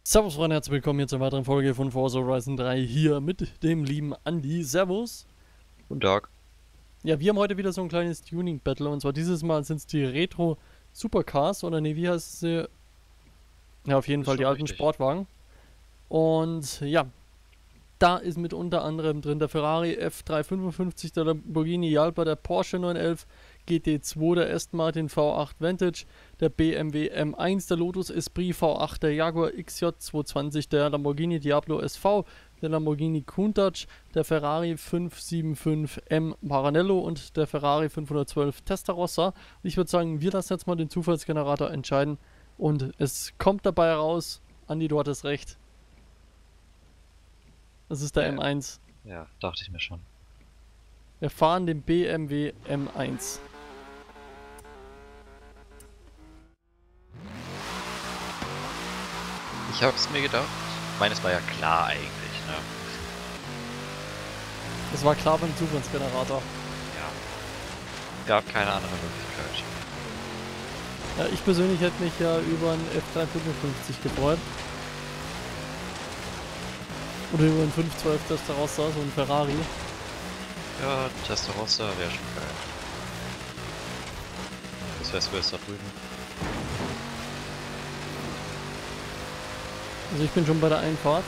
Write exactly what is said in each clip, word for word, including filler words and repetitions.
Servus Freunde, herzlich willkommen hier zur weiteren Folge von Forza Horizon drei hier mit dem lieben Andi. Servus. Guten Tag. Ja, wir haben heute wieder so ein kleines Tuning-Battle und zwar dieses Mal sind es die Retro Supercars oder ne, wie heißt sie? Ja, auf jeden Ist Fall die schon alten richtig. Sportwagen. Und ja, da ist mit unter anderem drin der Ferrari F dreihundertfünfundfünfzig, der Lamborghini Jalpa, der Porsche neunhundertelf, G T zwei, der Aston Martin V acht Vantage, der B M W M eins, der Lotus Esprit V acht, der Jaguar X J zweihundertzwanzig, der Lamborghini Diablo S V, der Lamborghini Countach, der Ferrari fünfhundertfünfundsiebzig M Maranello und der Ferrari fünfhundertzwölf Testarossa. Und ich würde sagen, wir lassen jetzt mal den Zufallsgenerator entscheiden und es kommt dabei heraus, Andi, du hattest recht, das ist der Ja, M eins. ja, dachte ich mir schon. Wir fahren den B M W M eins. Ich habe es mir gedacht. Ich meine, es war ja klar eigentlich, ne? Das war klar beim Zufallsgenerator. Ja. Gab keine andere Möglichkeit. Ja, ich persönlich hätte mich ja über einen F dreihundertfünfundfünfzig gefreut. Oder über einen fünfhundertzwölf Testarossa, so ein Ferrari. Ja, Testarossa wäre schon geil. Das Festival ist da drüben. Also ich bin schon bei der Einfahrt.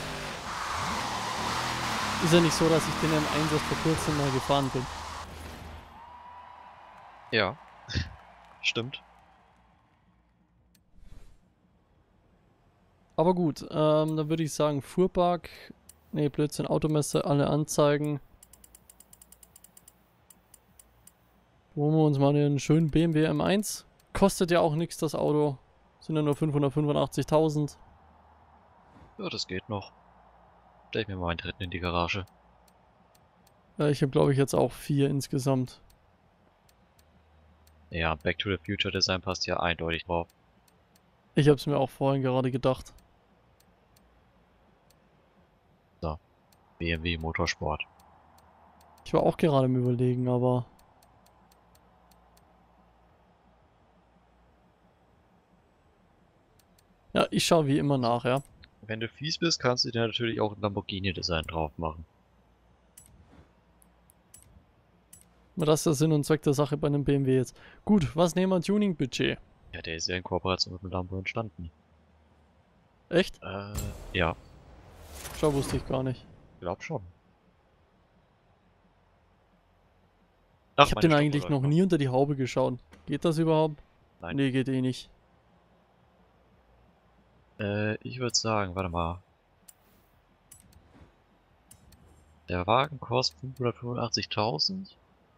Ist ja nicht so, dass ich den M eins erst vor kurzem mal gefahren bin. Ja, stimmt. Aber gut, ähm, dann würde ich sagen, Fuhrpark. Ne, Blödsinn, Automesse, alle Anzeigen. Holen wir uns mal den schönen B M W M eins. Kostet ja auch nichts das Auto. Sind ja nur fünfhundertfünfundachtzigtausend. Ja, das geht noch. Stell ich mir mal einen dritten in die Garage. Äh, ich habe glaube ich jetzt auch vier insgesamt. Ja, Back to the Future Design passt ja eindeutig drauf. Ich habe es mir auch vorhin gerade gedacht. So, B M W Motorsport. Ich war auch gerade im Überlegen, aber ja, ich schaue wie immer nach, ja. Wenn du fies bist, kannst du dir natürlich auch ein Lamborghini Design drauf machen. Das ist der Sinn und Zweck der Sache bei einem B M W jetzt. Gut, was nehmen wir Tuning-Budget? Ja, der ist ja in Kooperation mit dem Lambo entstanden. Echt? Äh, ja, Schau, wusste ich gar nicht. glaub schon. Ich Ach, habe meine den Stoppuhr eigentlich noch läuft noch. nie unter die Haube geschaut. Geht das überhaupt? Nein. Nee, geht eh nicht. Äh, ich würde sagen, warte mal. Der Wagen kostet fünfhundertfünfundachtzigtausend.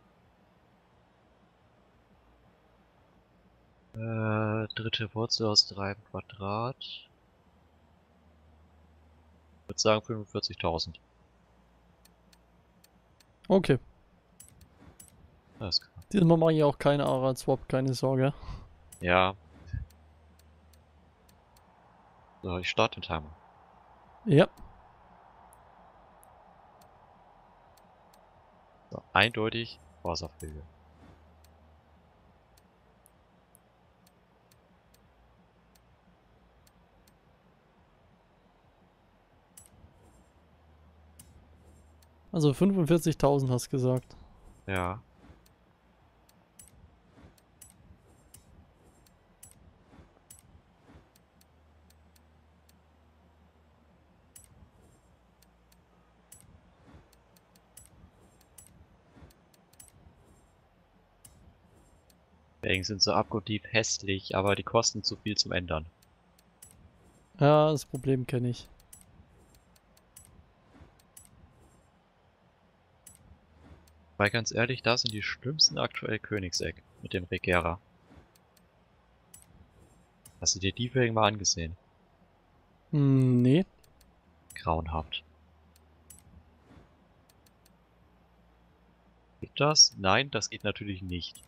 Äh, dritte Wurzel aus drei im Quadrat. Ich würde sagen fünfundvierzigtausend. Okay. Alles klar. Diesmal mache ich auch keine Arad-Swap, keine Sorge. Ja. So, ich starte den Timer. Ja. So, eindeutig Wasserpflege. Also fünfundvierzigtausend hast du gesagt. Ja. Felgen sind so abgrundtief hässlich, aber die kosten zu viel zum Ändern. Ja, das Problem kenne ich. Weil ganz ehrlich, da sind die schlimmsten aktuell Königsegg mit dem Regera. Hast du dir die Felgen mal angesehen? Hm, nee. Grauenhaft. Geht das? Nein, das geht natürlich nicht.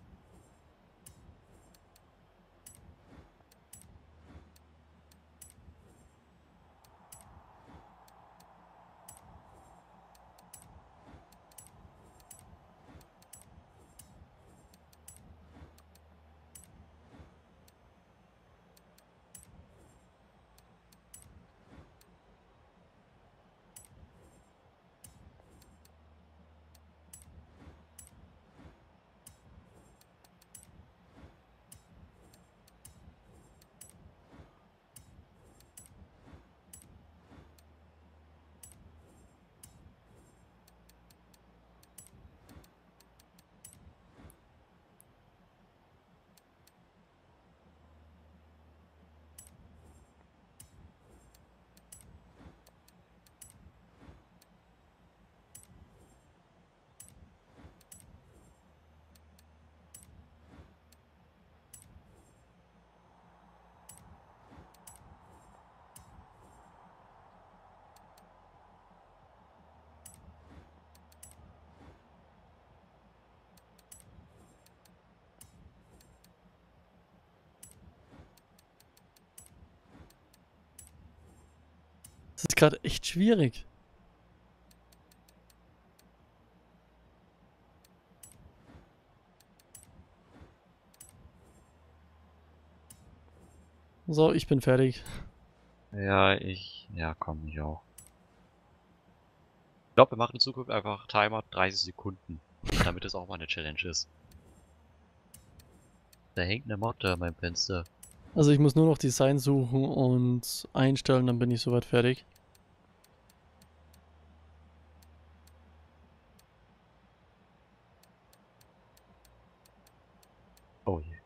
Das ist gerade echt schwierig. So, ich bin fertig. Ja, ich... Ja, komm, ich auch. Ich glaube, wir machen in Zukunft einfach Timer dreißig Sekunden. Damit es auch mal eine Challenge ist. Da hängt eine Motte an meinem Fenster. Also ich muss nur noch Design suchen und einstellen, dann bin ich soweit fertig. Oh je.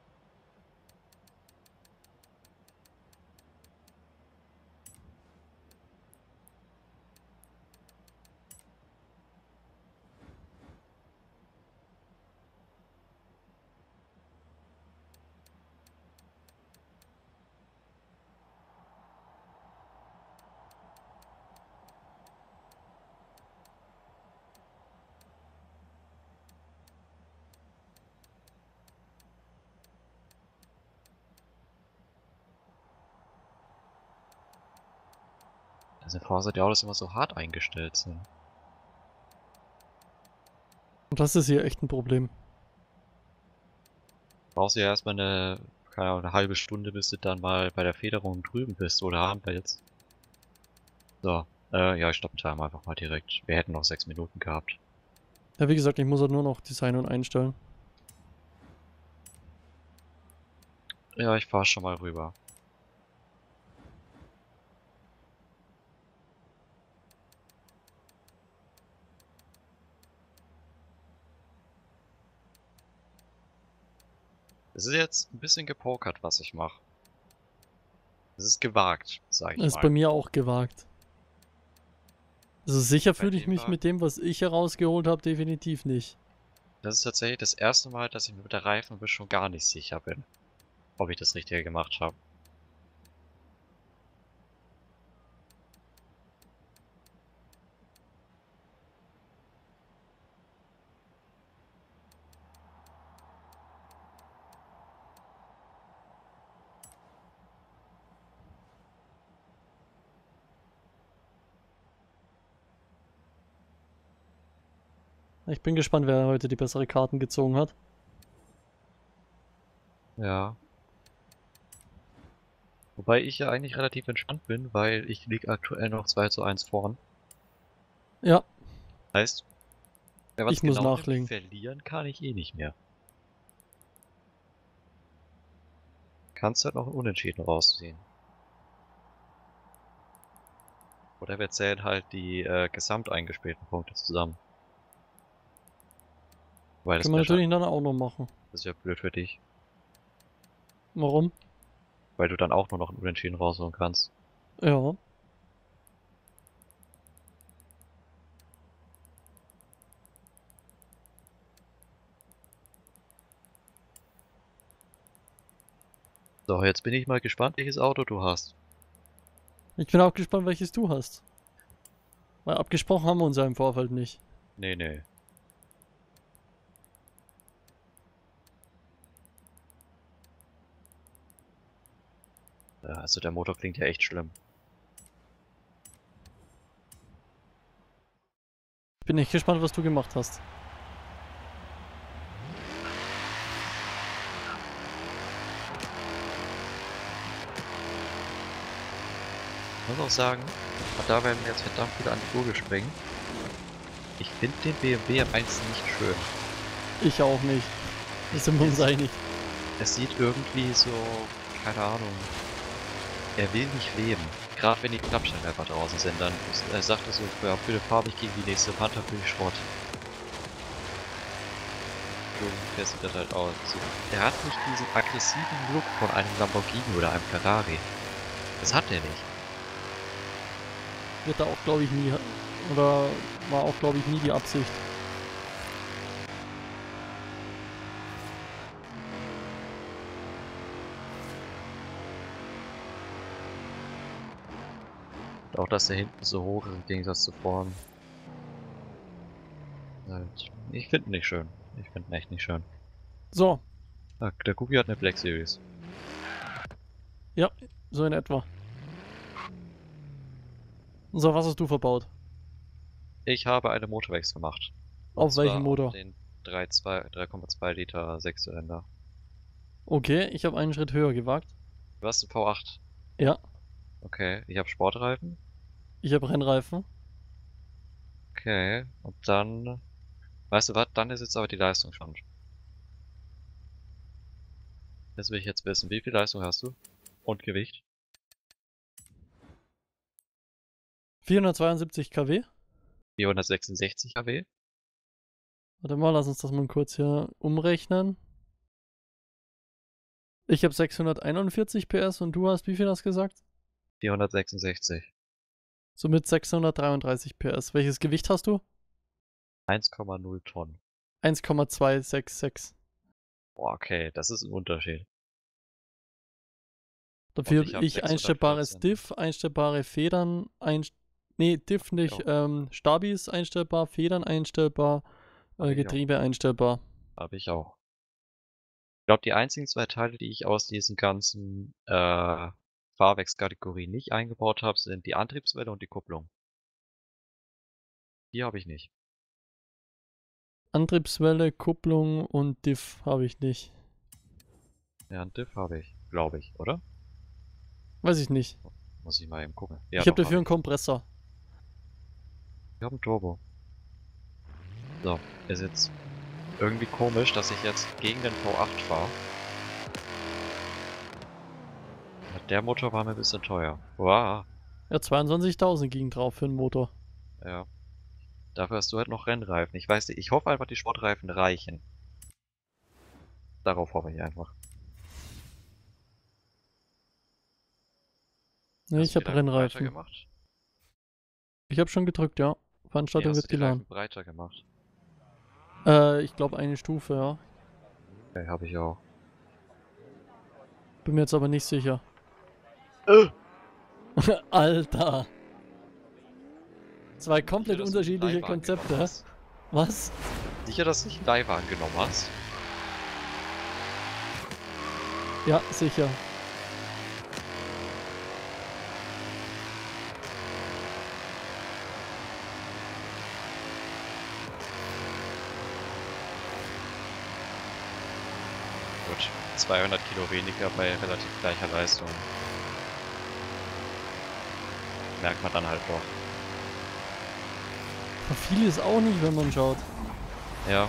Also in Forza die Autos immer so hart eingestellt sind. Und das ist hier echt ein Problem. Brauchst du ja erstmal eine, keine Ahnung, eine halbe Stunde, bis du dann mal bei der Federung drüben bist, oder haben wir jetzt? So, äh, ja, ich stoppe den Timer einfach mal direkt. Wir hätten noch sechs Minuten gehabt. Ja, wie gesagt, ich muss halt nur noch Design und einstellen. Ja, ich fahr schon mal rüber. Es ist jetzt ein bisschen gepokert, was ich mache. Es ist gewagt, sag ich Das ist bei mal. mir auch gewagt. Also sicher Bei fühle ich dem mich war, mit dem, was ich herausgeholt habe, definitiv nicht. das ist tatsächlich das erste Mal, dass ich mir mit der Reifenmischung gar nicht sicher bin, ob ich das Richtige gemacht habe. Ich bin gespannt, wer heute die bessere Karten gezogen hat. Ja. Wobei ich ja eigentlich relativ entspannt bin, weil ich lieg aktuell noch zwei zu eins vorn. Ja, Heißt, wenn man es ich muss genau nimmt, nachlegen. verlieren kann ich eh nicht mehr. Kannst halt noch ein Unentschieden rausziehen. Oder wir zählen halt die äh, gesamt eingespielten Punkte zusammen. Weil das Können wir wäre natürlich dann auch noch machen. das ist ja blöd für dich. Warum? Weil du dann auch nur noch ein Unentschieden rausholen kannst. Ja. So, jetzt bin ich mal gespannt, welches Auto du hast. Ich bin auch gespannt, welches du hast. Weil abgesprochen haben wir uns ja im Vorfeld nicht. Nee, nee. Ja, also der Motor klingt ja echt schlimm. Ich bin echt gespannt, was du gemacht hast. Ich muss auch sagen, und da werden wir jetzt verdammt wieder an die Gurgel springen. Ich finde den B M W am eins nicht schön. Ich auch nicht. Da sind wir uns Es- einig. Es sieht irgendwie so, keine Ahnung, er will nicht leben. Gerade wenn die Klappscheinwerfer draußen sind, dann äh, sagt er so, ja, bitte fahr mich gegen die nächste Wand, dann bin ich Schrott. So ungefähr sieht das halt aus. So, er hat nicht diesen aggressiven Look von einem Lamborghini oder einem Ferrari. Das hat er nicht. Wird da auch, glaube ich, nie. Oder war auch, glaube ich, nie die Absicht. Und auch, dass der hinten so hoch ist im Gegensatz zu vorn. Halt, ich finde ihn nicht schön. Ich finde ihn echt nicht schön. So, Ah, der Cookie hat eine Black Series. ja, so in etwa. So, was hast du verbaut? Ich habe eine Motorwechsel gemacht. Und Auf welchen zwar Motor? Auf den drei Komma zwei Liter Sechszylinder. Okay, ich habe einen Schritt höher gewagt. Du hast einen V acht. Ja, Okay, ich habe Sportreifen. ich habe Rennreifen. Okay, und dann, weißt du was, dann ist jetzt aber die Leistung schon. Das will ich jetzt wissen. Wie viel Leistung hast du? Und Gewicht? vierhundertzweiundsiebzig Kilowatt. vierhundertsechsundsechzig KW. Warte mal, lass uns das mal kurz hier umrechnen. Ich habe sechshunderteinundvierzig P S und du hast, wie viel hast du gesagt? vierhundertsechsundsechzig. Somit sechshundertdreiunddreißig P S. Welches Gewicht hast du? eins Komma null Tonnen. eins Komma zweihundertsechsundsechzig. Boah, okay, das ist ein Unterschied. Dafür Und ich habe hab ich einstellbares sechshundertvierzehn. Diff, einstellbare Federn, ein, nee, Diff nicht, Ja. ähm, Stabis einstellbar, Federn einstellbar, Hab äh, ich auch. Getriebe einstellbar. Habe ich auch. Ich glaube, die einzigen zwei Teile, die ich aus diesen ganzen äh, Fahrwerkskategorien nicht eingebaut habe, sind die Antriebswelle und die Kupplung. Die habe ich nicht. Antriebswelle, Kupplung und Diff habe ich nicht. Ja, einen Diff habe ich, glaube ich, oder? Weiß ich nicht. Muss ich mal eben gucken. Ja, ich habe doch, dafür einen hab Kompressor. ich. Ich habe einen Turbo. So, ist jetzt irgendwie komisch, dass ich jetzt gegen den V acht fahre. Der Motor war mir ein bisschen teuer. Wow. Ja, zweiundzwanzigtausend ging drauf für den Motor. Ja. Dafür hast du halt noch Rennreifen. Ich weiß nicht, ich hoffe einfach, die Sportreifen reichen. Darauf hoffe ich einfach. Nee, Hast ich du habe die Reifen breiter Rennreifen. gemacht? Ich habe schon gedrückt, ja. Veranstaltung Nee, hast wird du die geladen. Reifen breiter gemacht? Äh, ich glaube eine Stufe, ja. Okay, habe ich auch. Bin mir jetzt aber nicht sicher. Äh. Alter. Zwei komplett Sicher, dass unterschiedliche du einen Leihwagen Konzepte. genommen hast? Was? Sicher, dass du nicht einen Leihwagen genommen hast? Ja, sicher. Gut, zweihundert Kilo weniger bei relativ gleicher Leistung. Merkt man dann halt doch. Aber viel ist auch nicht, wenn man schaut. Ja.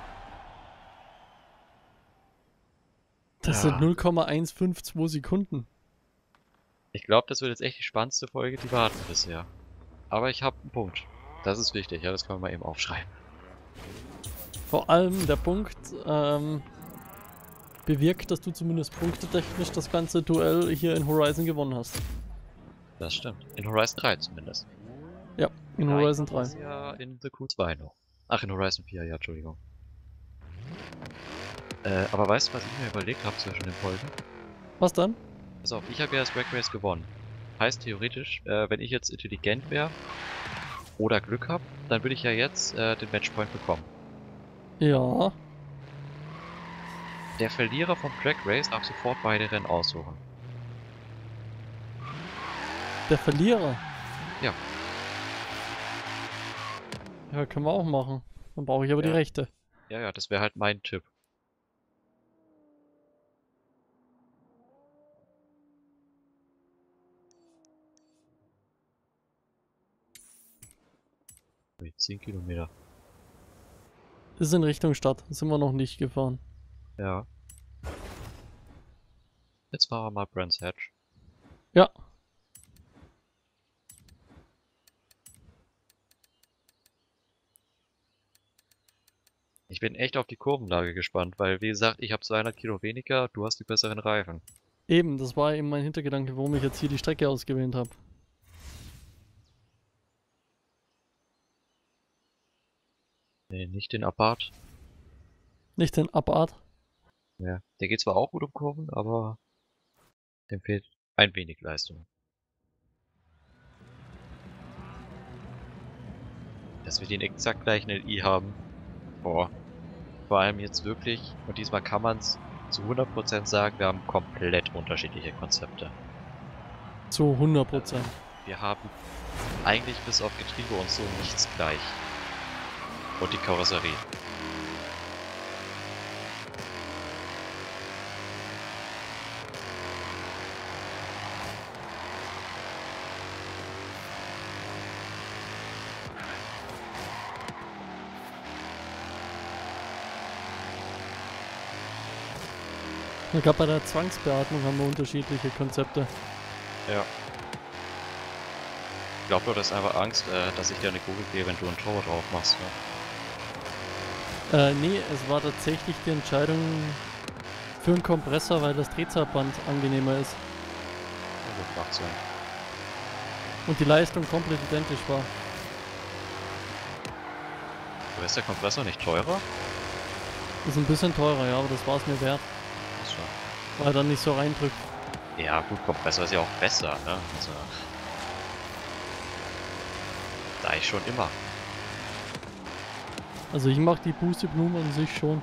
Das Ja. sind null Komma eins fünf zwei Sekunden. Ich glaube, das wird jetzt echt die spannendste Folge, die wir hatten bisher. Aber ich habe einen Punkt. Das ist wichtig, ja, das können wir mal eben aufschreiben. Vor allem der Punkt ähm, bewirkt, dass du zumindest punktetechnisch das ganze Duell hier in Horizon gewonnen hast. Das stimmt. In Horizon drei zumindest. Ja, in Nein, Horizon war es drei. ja in The Q zwei noch. Ach, in Horizon vier, ja, Entschuldigung. Äh, aber weißt du, was ich mir überlegt habe zwischen den Folgen? Was dann? Pass auf, ich habe ja das Drag Race gewonnen. Heißt theoretisch, äh, wenn ich jetzt intelligent wäre oder Glück habe, dann würde ich ja jetzt äh, den Matchpoint bekommen. Ja. Der Verlierer vom Drag Race darf sofort beide Rennen aussuchen. Der Verlierer? Ja. Ja, können wir auch machen. Dann brauche ich aber Ja. die Rechte. Ja, ja, das wäre halt mein Tipp. Ui, zehn Kilometer. Ist in Richtung Stadt. Sind wir noch nicht gefahren. Ja. Jetzt fahren wir mal Brands Hatch. Ja. Ich bin echt auf die Kurvenlage gespannt, weil wie gesagt, ich habe zweihundert Kilo weniger, du hast die besseren Reifen. Eben, das war eben mein Hintergedanke, warum ich jetzt hier die Strecke ausgewählt habe. Nee, nicht den Apart. Nicht den Abart. Ja. Der geht zwar auch gut um Kurven, aber dem fehlt ein wenig Leistung. Dass wir den exakt gleichen L I haben. Boah. Vor allem jetzt wirklich, und diesmal kann man es zu hundert Prozent sagen, wir haben komplett unterschiedliche Konzepte. Zu hundert Prozent. Wir haben eigentlich bis auf Getriebe und so nichts gleich. Und die Karosserie. Ich glaube, bei der Zwangsbeatmung haben wir unterschiedliche Konzepte. Ja. Ich glaube, du hast einfach Angst, äh, dass ich dir eine Kugel gebe, wenn du einen Tower drauf machst. Ne? Äh, nee, es war tatsächlich die Entscheidung für einen Kompressor, weil das Drehzahlband angenehmer ist. Ja, gut, macht Sinn. Und die Leistung komplett identisch war. Aber ist der Kompressor nicht teurer? Ist ein bisschen teurer, ja, aber das war es mir wert. Ist schon. Weil er dann nicht so reindrückt. Ja, gut, Kompressor ist ja auch besser, ne? Also, da ich schon immer. Also ich mag die Pusteblumen an sich schon.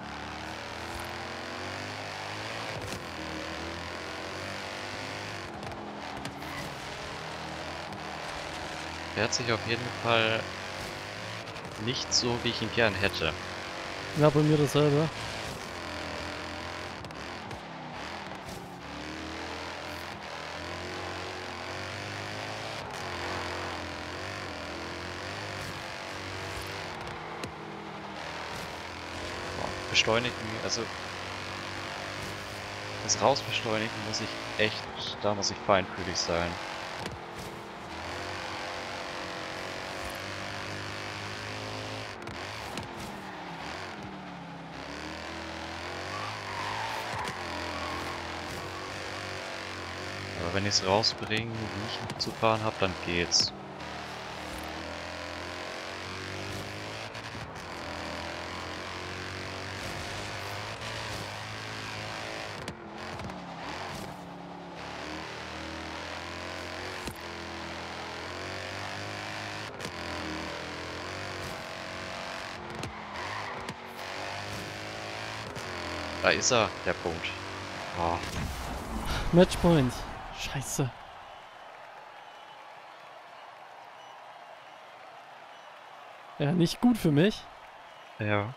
Fährt sich auf jeden Fall nicht so, wie ich ihn gern hätte. Ja, bei mir dasselbe. Beschleunigen, also das Rausbeschleunigen muss ich echt, da muss ich feinfühlig sein. Aber wenn ich es rausbringe, wie ich zu fahren habe, dann geht's. Da ist er, der Punkt. Oh. Matchpoint. Scheiße. Ja, nicht gut für mich. Ja.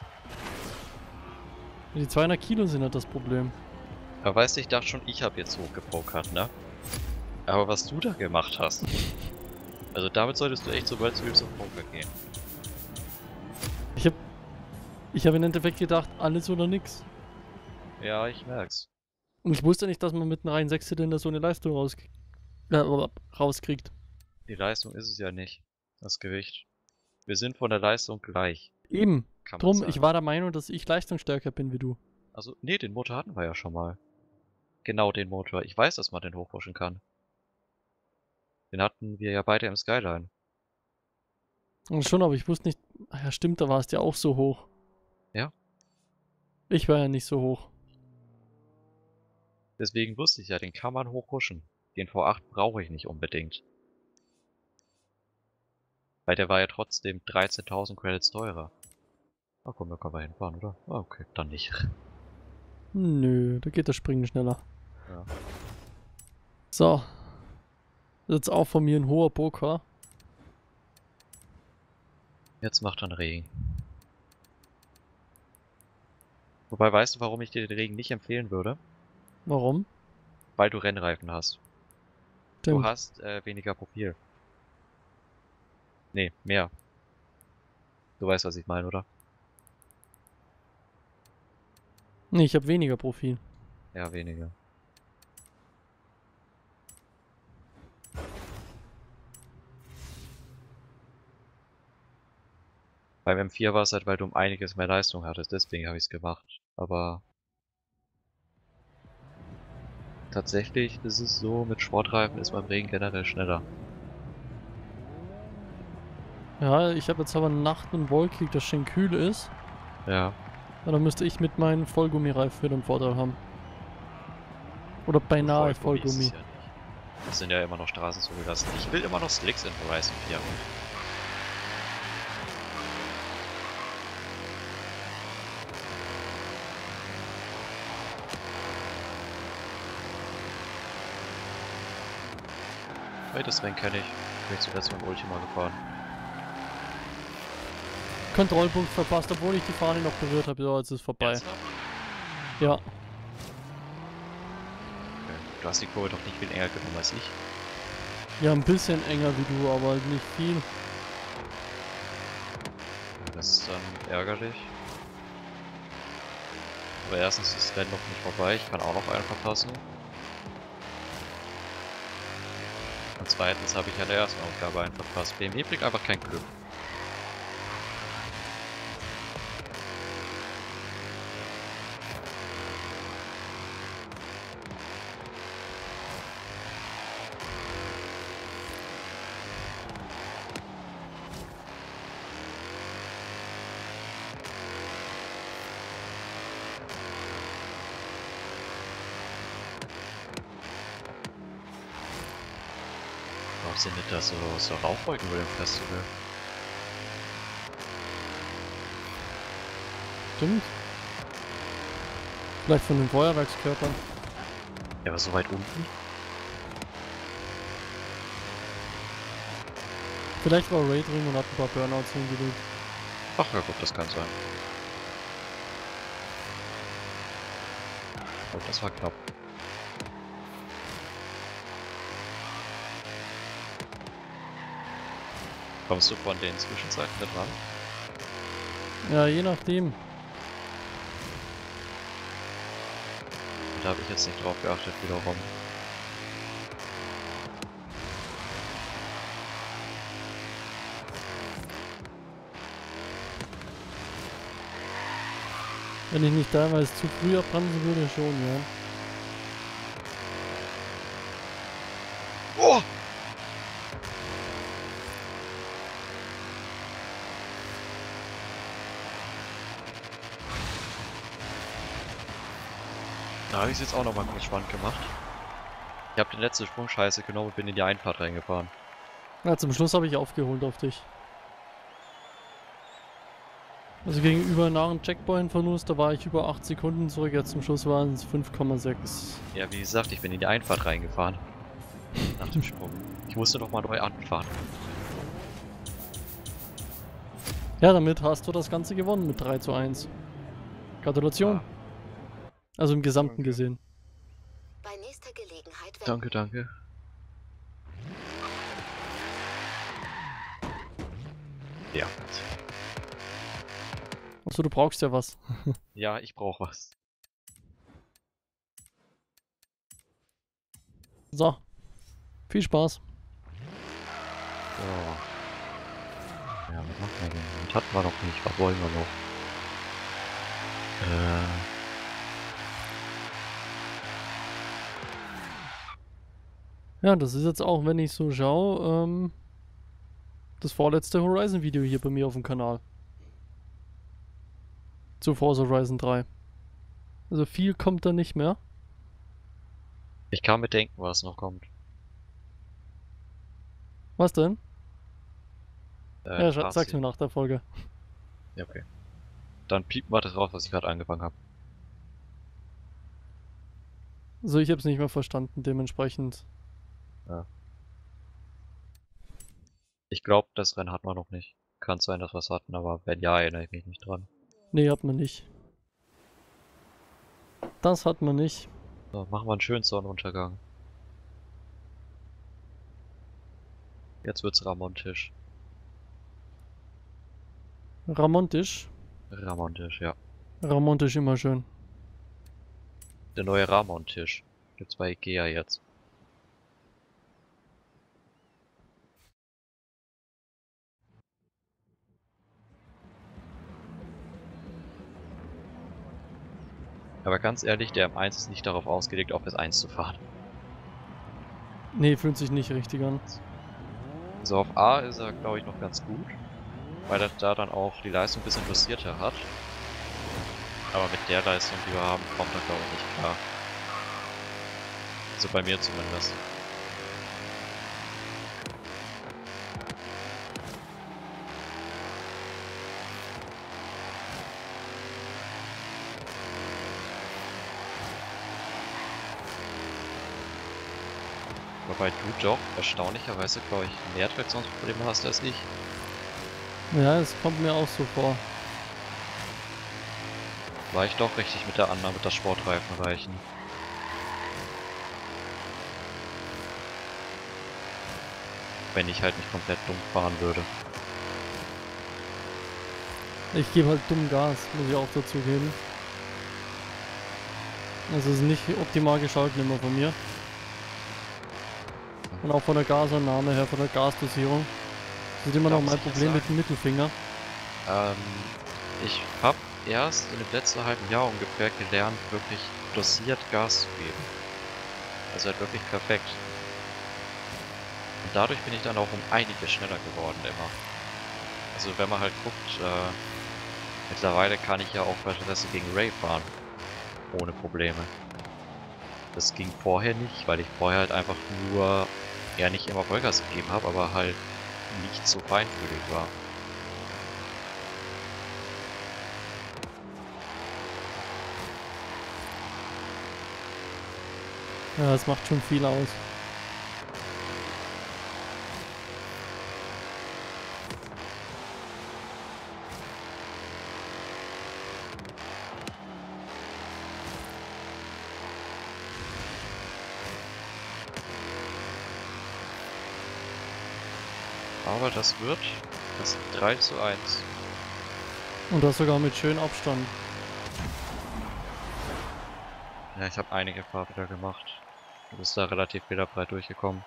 Die zweihundert Kilo sind halt das Problem. Aber weißt du, ich dachte schon, ich habe jetzt hochgepokert, ne? Aber was du da gemacht hast. Also damit solltest du echt so weit wie zum Poker gehen. Ich hab... Ich habe im Endeffekt gedacht, alles oder nix. Ja, ich merk's. Und ich wusste nicht, dass man mit einem reinen Sechszylinder so eine Leistung raus äh, rauskriegt. Die Leistung ist es ja nicht. Das Gewicht. Wir sind von der Leistung gleich. Eben. Kann man Drum, sagen. ich war der Meinung, dass ich leistungsstärker bin wie du. Also, nee, den Motor hatten wir ja schon mal. Genau den Motor. Ich weiß, dass man den hochpushen kann. Den hatten wir ja beide im Skyline. Und schon, aber ich wusste nicht... Ach ja, stimmt, da war es ja auch so hoch. Ja. Ich war ja nicht so hoch. Deswegen wusste ich ja, den kann man hochpushen. Den V acht brauche ich nicht unbedingt. Weil der war ja trotzdem dreizehntausend Credits teurer. Ach komm, da kann man hinfahren, oder? Ah, okay, dann nicht. Nö, da geht das Springen schneller. Ja. So. Jetzt auch von mir ein hoher Poker. Jetzt macht dann Regen. Wobei, weißt du, warum ich dir den Regen nicht empfehlen würde? Warum? Weil du Rennreifen hast. Stimmt. Du hast äh, weniger Profil. Nee, mehr. Du weißt, was ich meine, oder? Nee, ich habe weniger Profil. Ja, weniger. Beim M vier war es halt, weil du um einiges mehr Leistung hattest, deswegen habe ich es gemacht. Aber tatsächlich ist es so, mit Sportreifen ist beim Regen generell schneller. Ja, ich habe jetzt aber Nacht und wolkig, das schön kühl ist. Ja. Ja, dann müsste ich mit meinen Vollgummireifen wieder einen Vorteil haben. Oder beinahe Vollgummi ist es Vollgummi. ja nicht. Das sind ja immer noch Straßen zugelassen. Ich will immer noch Slicks in Horizon vier. Hey, das Rennen kenne ich. bin ich zuletzt mit dem Ultima gefahren. Kontrollpunkt verpasst, obwohl ich die Fahne noch berührt habe. So, jetzt ist es vorbei. Ernsthaft? Ja. Okay. Du hast die Kurve doch nicht viel enger genommen als ich. Ja, ein bisschen enger wie du, aber halt nicht viel. Das ist dann ärgerlich. Aber erstens ist das Rennen noch nicht vorbei, ich kann auch noch einen verpassen. Und zweitens habe ich an der ersten Aufgabe einen verpasst. B M W bringt einfach kein Glück. Warum sind denn da so, so Rauchwolken über dem Festival? Stimmt. Vielleicht von den Feuerwerkskörpern. Ja, aber so weit unten? Vielleicht war Ray drin und hat ein paar Burnouts hingelegt. Ach ja gut, das kann sein. Oh, das war knapp. Kommst du von den Zwischenzeiten mit ran? Ja, je nachdem. Da habe ich jetzt nicht drauf geachtet wiederum. Wenn ich nicht teilweise zu früh abbremsen würde, schon, ja. Oh! Da habe ich es jetzt auch noch mal kurz spannend gemacht. Ich habe den letzten Sprung scheiße genommen und bin in die Einfahrt reingefahren. Ja, zum Schluss habe ich aufgeholt auf dich. Also gegenüber nach dem Checkpoint-Verlust, da war ich über acht Sekunden zurück, jetzt zum Schluss waren es fünf Komma sechs. Ja, wie gesagt, ich bin in die Einfahrt reingefahren. Nach dem Sprung. Ich musste noch mal neu anfahren. Ja, damit hast du das Ganze gewonnen mit drei zu eins. Gratulation. Ah. Also im Gesamten Danke. gesehen. Bei nächster Gelegenheit wenden. Danke, danke. Ja. Achso, du brauchst ja was. Ja, ich brauche was. So. Viel Spaß. So. Ja, was machen wir denn? Das hatten wir noch nicht. Was wollen wir noch? Äh. Ja, das ist jetzt auch, wenn ich so schaue, ähm, das vorletzte Horizon-Video hier bei mir auf dem Kanal. Zu Forza Horizon drei. Also viel kommt da nicht mehr. Ich kann mir denken, was noch kommt. Was denn? Äh, Ja, sag- Fazit. sag's mir nach der Folge. Ja, okay. Dann piepen wir das raus, was ich gerade angefangen habe. Also ich hab's nicht mehr verstanden, dementsprechend. Ich glaube, das Rennen hatten wir noch nicht. Kann sein, dass wir es hatten, aber wenn ja, erinnere ich mich nicht dran. Nee, hat man nicht. Das hat man nicht. So, machen wir einen schönen Sonnenuntergang. Jetzt wird's Ramontisch. Ramontisch. Ramontisch, ja. Ramontisch immer schön. Der neue Ramontisch. Gibt's bei Ikea jetzt. Aber ganz ehrlich, der M eins ist nicht darauf ausgelegt, auf S eins zu fahren. Nee, fühlt sich nicht richtig an. Also auf A ist er, glaube ich, noch ganz gut, weil er da dann auch die Leistung ein bisschen dosierter hat. Aber mit der Leistung, die wir haben, kommt er, glaube ich, nicht klar. Also bei mir zumindest. Wobei du doch erstaunlicherweise, glaube ich, mehr Traktionsprobleme hast als ich. Ja, es kommt mir auch so vor. War ich doch richtig mit der Annahme, dass Sportreifen reichen. Wenn ich halt nicht komplett dumm fahren würde. Ich gebe halt dumm Gas, muss ich auch dazu geben. Also es ist nicht optimal geschalten immer von mir. Und auch von der Gasannahme her, von der Gasdosierung. Das ist immer Da noch muss mein ich jetzt Problem mit sagen, dem Mittelfinger. Ähm, ich habe erst in dem letzten halben Jahr ungefähr gelernt, wirklich dosiert Gas zu geben. Also halt wirklich perfekt. Und dadurch bin ich dann auch um einiges schneller geworden immer. Also wenn man halt guckt, äh, mittlerweile kann ich ja auch beispielsweise gegen Ray fahren. Ohne Probleme. Das ging vorher nicht, weil ich vorher halt einfach nur, ja nicht immer Vollgas gegeben habe, aber halt nicht so feinfühlig war. Ja, das macht schon viel aus. Aber das wird das drei zu eins. Und das sogar mit schönem Abstand. Ja, ich habe einige Fahrräder gemacht. Du bist da relativ fehlerbreit durchgekommen.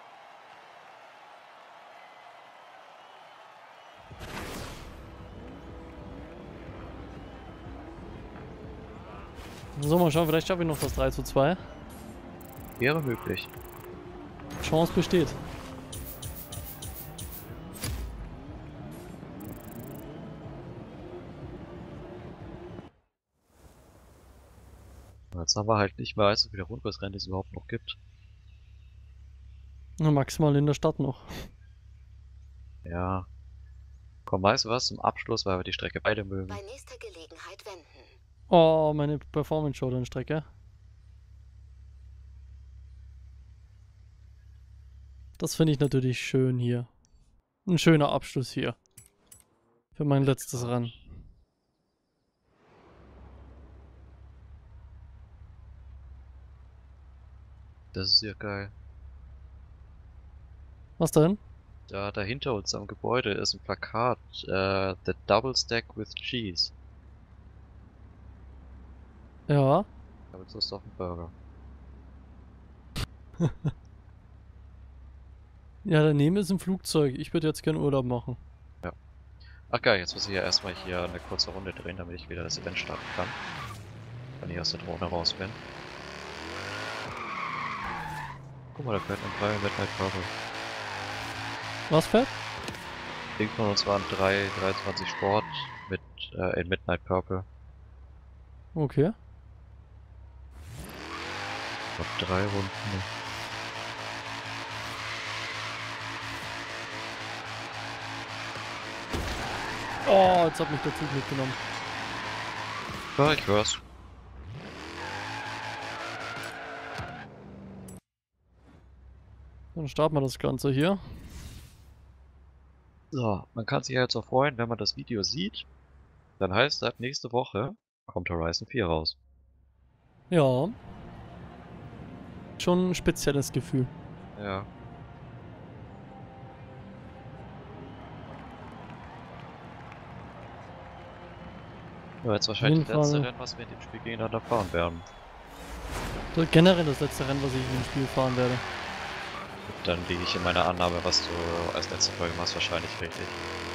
So, mal schauen, vielleicht schaffe ich noch das drei zu zwei. Wäre möglich. Chance besteht. Jetzt haben wir halt nicht mehr allzu viele Rundkursrennen, die es überhaupt noch gibt. Na, maximal in der Stadt noch. Ja. Komm, weißt du was? Zum Abschluss, weil wir die Strecke beide mögen. Bei nächster Gelegenheit wenden. Oh, meine Performance-Showdown-Strecke. Das finde ich natürlich schön hier. Ein schöner Abschluss hier. Für mein letztes Rennen. Das ist ja geil. Was denn? Da, da hinter uns am Gebäude ist ein Plakat. Äh, The Double Stack with Cheese. Ja. Ich habe jetzt Lust auf einen Burger. Ja, daneben ist ein Flugzeug. Ich würde jetzt gerne Urlaub machen. Ja. Ach geil, jetzt muss ich ja erstmal hier eine kurze Runde drehen, damit ich wieder das Event starten kann. Wenn ich aus der Drohne raus bin. Guck mal, da fährt ein drei Midnight Purple. Was fährt? Links von uns waren drei dreiundzwanzig Sport mit äh, in Midnight Purple. Okay. Noch drei Runden. Oh, jetzt hat mich der Zug mitgenommen. Ja, ich hör's. Dann starten wir das Ganze hier. So, man kann sich ja jetzt auch freuen, wenn man das Video sieht. Dann heißt das, nächste Woche kommt Horizon vier raus. Ja. Schon ein spezielles Gefühl. Ja. Ja, jetzt wahrscheinlich das letzte Fall. Rennen, was wir in dem Spiel gegeneinander fahren werden. Das ist generell das letzte Rennen, was ich in dem Spiel fahren werde. Dann liege ich in meiner Annahme, was du als letzte Folge machst, wahrscheinlich richtig.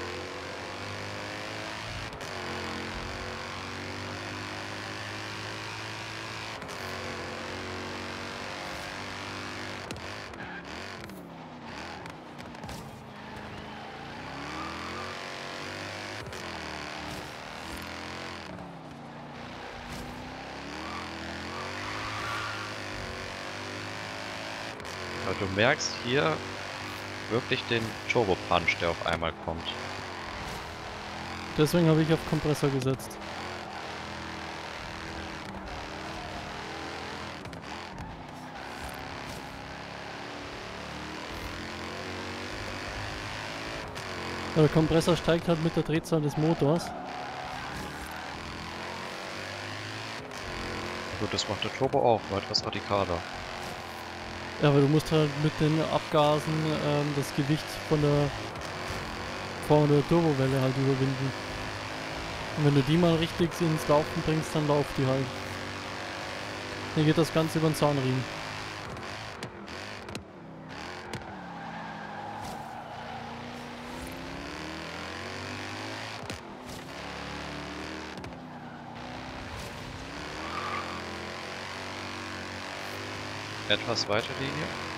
Aber du merkst hier wirklich den Turbo Punch, der auf einmal kommt. Deswegen habe ich auf Kompressor gesetzt. Der Kompressor steigt halt mit der Drehzahl des Motors. Gut, das macht der Turbo auch, nur etwas radikaler. Ja, aber du musst halt mit den Abgasen ähm, das Gewicht von der, von der Turbowelle halt überwinden. Und wenn du die mal richtig ins Laufen bringst, dann lauft die halt. Hier geht das Ganze über den Zahnriemen. Etwas weiter Linie.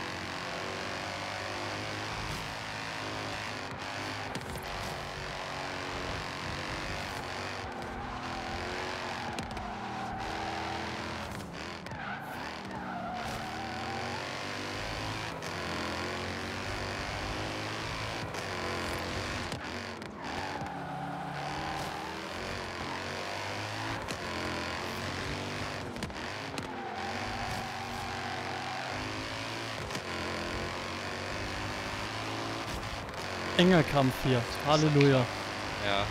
Enger Kampf hier. Halleluja. Ja.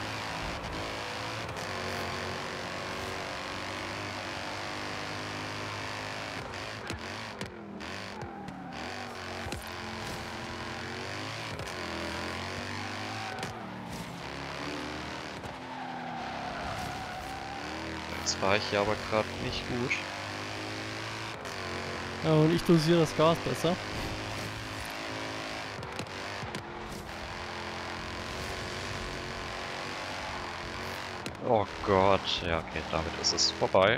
Jetzt war ich hier aber gerade nicht gut. Ja, und ich dosiere das Gas besser. Oh Gott, ja okay, damit ist es vorbei.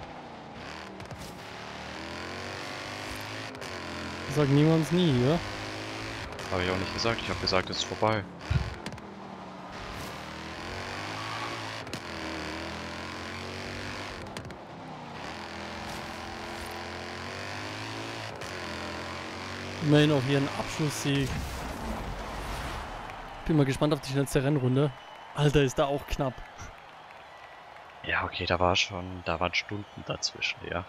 Sag niemands nie, ja? Habe ich auch nicht gesagt, ich habe gesagt, es ist vorbei. Immerhin auch hier ein Abschlusssieg. Bin mal gespannt auf die schnellste Rennrunde. Alter, ist da auch knapp. Ja, okay, da war schon, da waren Stunden dazwischen, ja.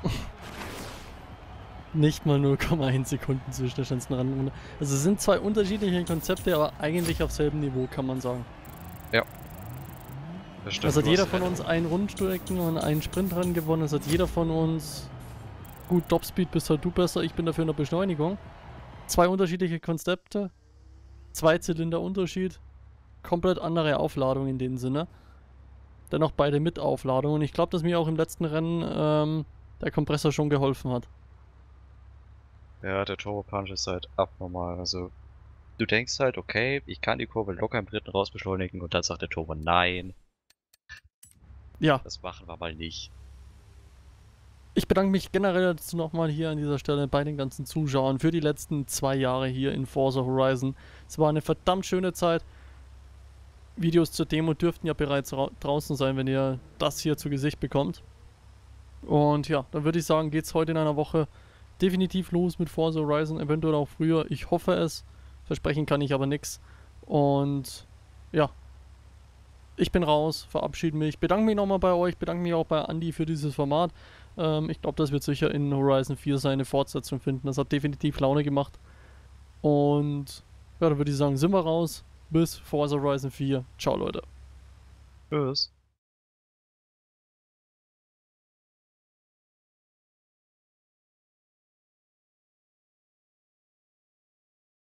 Nicht mal null Komma eins Sekunden zwischen der schnellsten Rennrunde. Also es sind zwei unterschiedliche Konzepte, aber eigentlich auf selben Niveau, kann man sagen. Ja. Das stimmt, Also hat du jeder hast von recht. uns einen Rundstrecken und einen Sprintrennen gewonnen. Es hat jeder von uns... Gut, Topspeed bist halt du besser, ich bin dafür in der Beschleunigung. Zwei unterschiedliche Konzepte. Zwei Zylinder Unterschied. Komplett andere Aufladung in dem Sinne. Dennoch beide mit Aufladung. Und ich glaube, dass mir auch im letzten Rennen ähm, der Kompressor schon geholfen hat. Ja, der Turbo Punch ist halt abnormal. Also, du denkst halt, okay, ich kann die Kurve locker im dritten raus beschleunigen und dann sagt der Turbo, nein, Ja, das machen wir mal nicht. ich bedanke mich generell dazu nochmal hier an dieser Stelle bei den ganzen Zuschauern für die letzten zwei Jahre hier in Forza Horizon. Es war eine verdammt schöne Zeit. Videos zur Demo dürften ja bereits draußen sein, wenn ihr das hier zu Gesicht bekommt. Und ja, dann würde ich sagen, geht es heute in einer Woche definitiv los mit Forza Horizon, eventuell auch früher. Ich hoffe es. Versprechen kann ich aber nichts. Und ja, ich bin raus, verabschiede mich, bedanke mich nochmal bei euch, bedanke mich auch bei Andy für dieses Format. Ähm, ich glaube, das wird sicher in Horizon vier seine Fortsetzung finden. Das hat definitiv Laune gemacht. Und ja, dann würde ich sagen, sind wir raus. Bis Forza Horizon vier. Ciao, Leute. Tschüss.